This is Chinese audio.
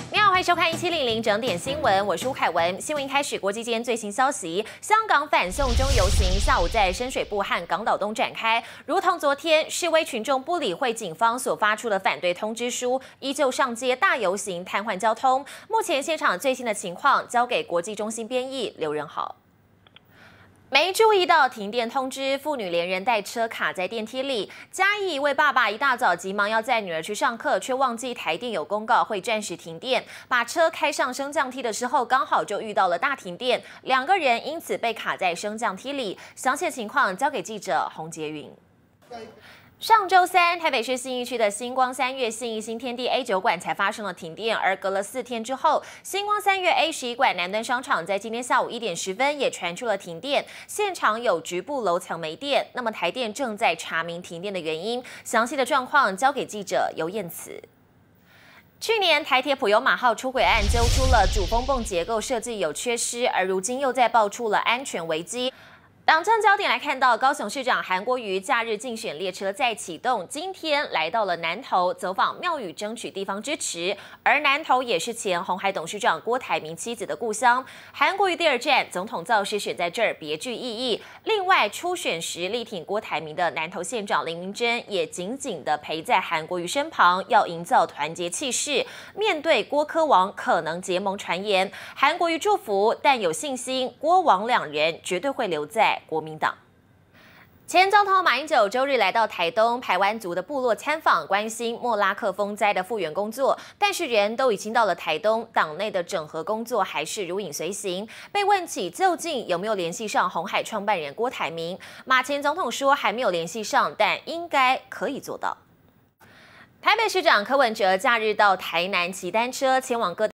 你好，欢迎收看1700整点新闻，我是吴凯文。新闻一开始，国际间最新消息：香港反送中游行下午在深水埗和港岛东展开，如同昨天，示威群众不理会警方所发出的反对通知书，依旧上街大游行，瘫痪交通。目前现场最新的情况交给国际中心编译刘仁豪。 没注意到停电通知，父女连人带车卡在电梯里。嘉义一位爸爸一大早急忙要载女儿去上课，却忘记台电有公告会暂时停电，把车开上升降梯的时候，刚好就遇到了大停电，两个人因此被卡在升降梯里。详细情况交给记者洪杰云。 上周三，台北市信义区的星光三月信义新天地 A 酒馆才发生了停电，而隔了4天之后，星光三月 A11馆南端商场在今天下午1点10分也传出了停电，现场有局部楼层没电。那么台电正在查明停电的原因，详细的状况交给记者尤燕慈。 去年台铁普悠玛号出轨案揪出了主风泵结构设计有缺失，而如今又再爆出了安全危机。 党政焦点来看到，高雄市长韩国瑜假日竞选列车再启动，今天来到了南投走访庙宇，争取地方支持。而南投也是前鸿海董事长郭台铭妻子的故乡，韩国瑜第2站总统造势选在这儿别具意义。另外，初选时力挺郭台铭的南投县长林明珍也紧紧地陪在韩国瑜身旁，要营造团结气势。面对郭柯王可能结盟传言，韩国瑜祝福，但有信心郭王两人绝对会留在 国民党前总统马英九周日来到台东排湾族的部落参访，关心莫拉克风灾的复原工作。但是人都已经到了台东，党内的整合工作还是如影随形。被问起究竟有没有联系上鸿海创办人郭台铭，马前总统说还没有联系上，但应该可以做到。台北市长柯文哲假日到台南骑单车，前往各